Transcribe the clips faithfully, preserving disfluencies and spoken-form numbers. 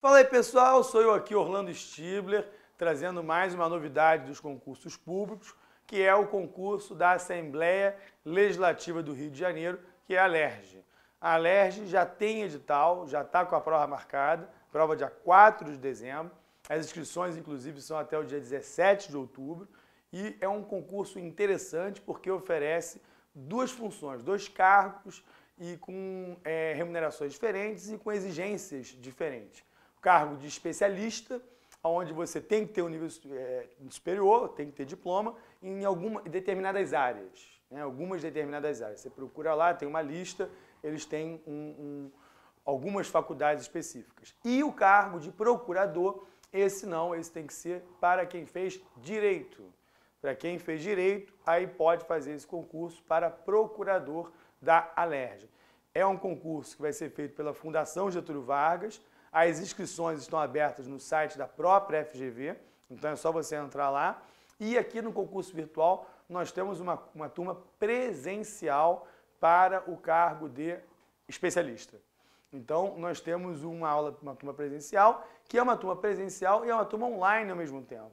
Fala aí pessoal, sou eu aqui, Orlando Stibler, trazendo mais uma novidade dos concursos públicos, que é o concurso da Assembleia Legislativa do Rio de Janeiro, que é a Alerj. A Alerj já tem edital, já está com a prova marcada, prova dia quatro de dezembro, as inscrições inclusive são até o dia dezessete de outubro, e é um concurso interessante porque oferece duas funções, dois cargos e com é, remunerações diferentes e com exigências diferentes. O cargo de especialista, onde você tem que ter um nível é, superior, tem que ter diploma em, alguma, em determinadas áreas, né? Algumas determinadas áreas. Você procura lá, tem uma lista, eles têm um, um, algumas faculdades específicas. E o cargo de procurador, esse não, esse tem que ser para quem fez direito. Para quem fez direito, aí pode fazer esse concurso para procurador da Alerj. É um concurso que vai ser feito pela Fundação Getúlio Vargas. As inscrições estão abertas no site da própria F G V, então é só você entrar lá. E aqui no concurso virtual nós temos uma, uma turma presencial para o cargo de especialista. Então nós temos uma aula, uma turma presencial, que é uma turma presencial e é uma turma online ao mesmo tempo.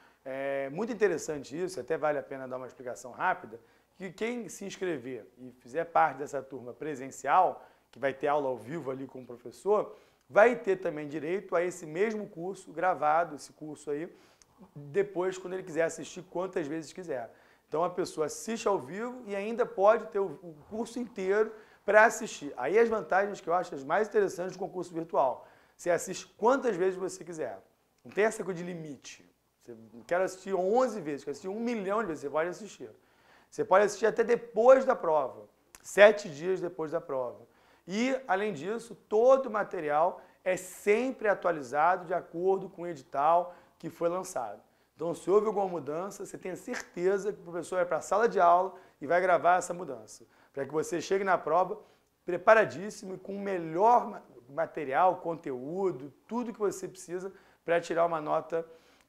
É muito interessante isso, até vale a pena dar uma explicação rápida, que quem se inscrever e fizer parte dessa turma presencial, que vai ter aula ao vivo ali com o professor, vai ter também direito a esse mesmo curso gravado, esse curso aí, depois quando ele quiser assistir quantas vezes quiser. Então a pessoa assiste ao vivo e ainda pode ter o curso inteiro para assistir. Aí as vantagens que eu acho as mais interessantes do concurso virtual. Você assiste quantas vezes você quiser. Não tem essa coisa de limite. Você quer assistir onze vezes, quer assistir um milhão de vezes, você pode assistir. Você pode assistir até depois da prova, sete dias depois da prova. E, além disso, todo o material é sempre atualizado de acordo com o edital que foi lançado. Então, se houve alguma mudança, você tenha certeza que o professor vai para a sala de aula e vai gravar essa mudança, para que você chegue na prova preparadíssimo e com o melhor material, conteúdo, tudo que você precisa para tirar uma nota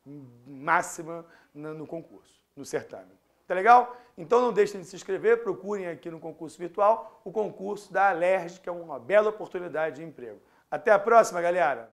máxima no concurso, no certame. Tá legal? Então não deixem de se inscrever, procurem aqui no concurso virtual o concurso da Alerj, que é uma bela oportunidade de emprego. Até a próxima, galera!